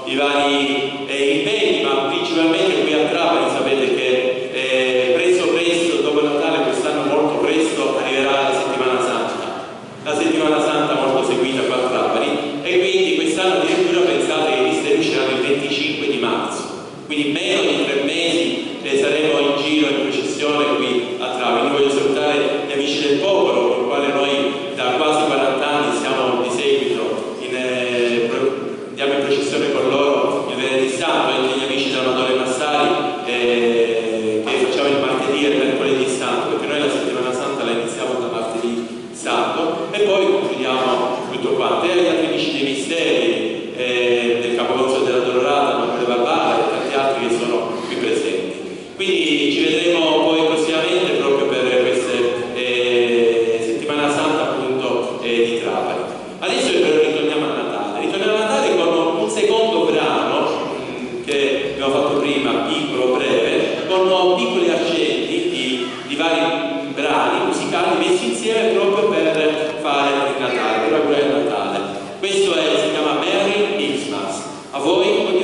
i vari impegni, ma principalmente qui a Trapani sapete che presto, dopo Natale, quest'anno molto presto, arriverà la settimana santa. La settimana santa molto seguita qua a Trapani, e quindi quest'anno addirittura pensate che i misteri usciranno il 25 di marzo, quindi meno di 3 mesi saremo in giro in processione qui a Trapani. Voglio salutare gli amici del popolo, con il quale noi da quasi 40 anni siamo di seguito, andiamo in processione con loro il venerdì santo, e gli amici da Madonna Massari che facciamo il martedì e il mercoledì santo, perché noi la settimana santa la iniziamo da martedì santo e poi concludiamo tutto quanto. E gli altri amici dei misteri del Capoconsole della Dolorata, Manuele Barbara e tanti altri che sono qui presenti. Quindi ci vedremo poi prossimamente proprio per queste settimana santa appunto di Trapani. Adesso però ritorniamo a Natale con un secondo brano che abbiamo fatto prima, piccolo, breve, con piccoli accenti di vari brani musicali messi insieme proprio per fare il Natale, per augurare il Natale. Questo si chiama Merry Xmas. A voi